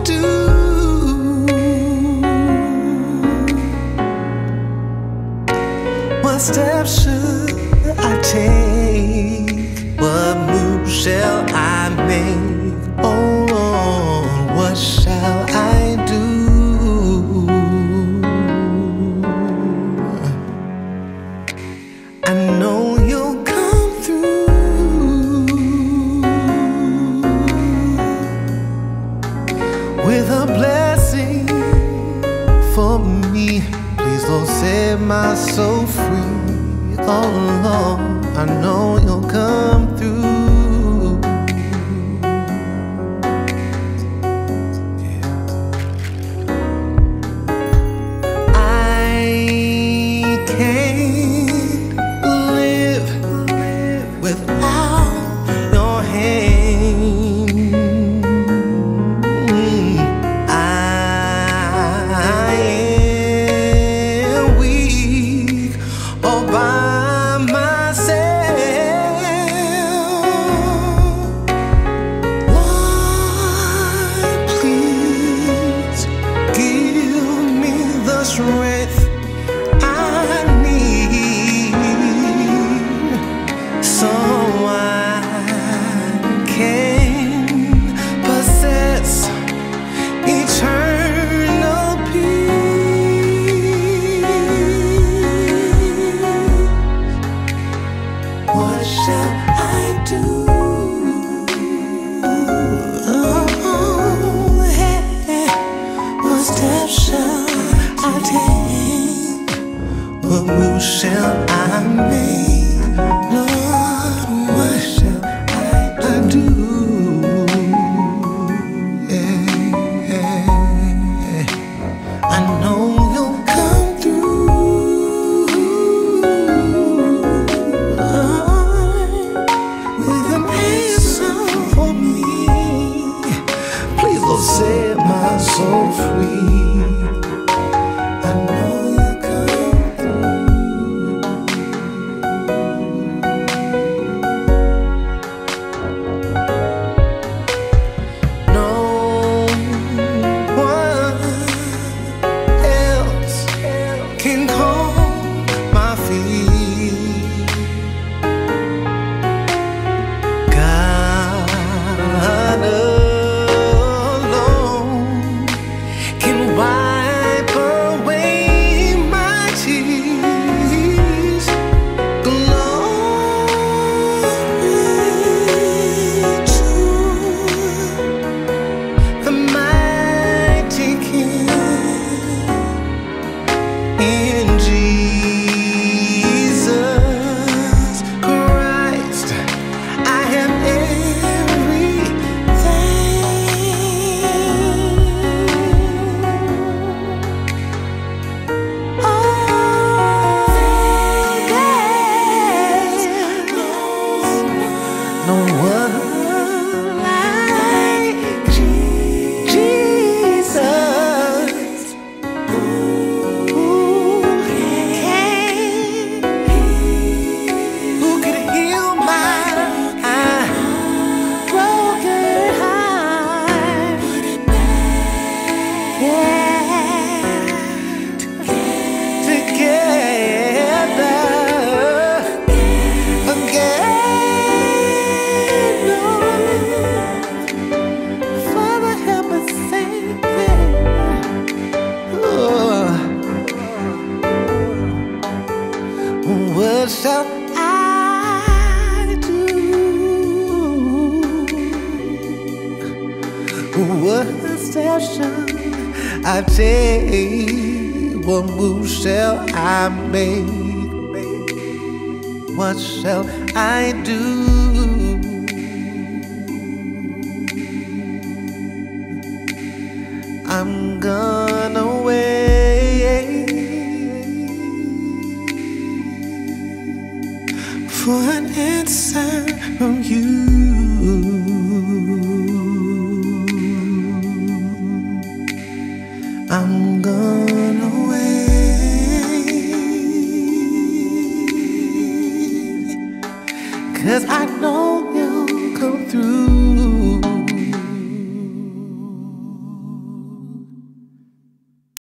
do? What steps should I take? What move shall I make? Oh Lord, what shall I do? I know you'll come through with a blessing for me. Please, Lord, set my soul free. Oh Lord, I know you'll come through. I can't live without your hand. I am weak all by myself. Lord, please give me the strength I need, so I can possess eternal peace. What shall I do? Oh, hey. What steps shall I take? What move shall I make? Lord, what shall I do? Yeah. I know you'll come through with an answer for me. Please, Lord, set my soul free. I know you'll come through. No one else can calm my feet. God alone can wipe away my tears. Glory to the mighty King. In Jesus Christ, I have everything. Oh, there's no one like Jesus, who could heal my broken heart. Together again, Lord. Father, help us sing it. Oh, what shall I do? What steps shall I take? What move shall I make? What shall I do? I'm gonna wait for an answer from you. I'm gonna wait, 'cause I know you'll come through.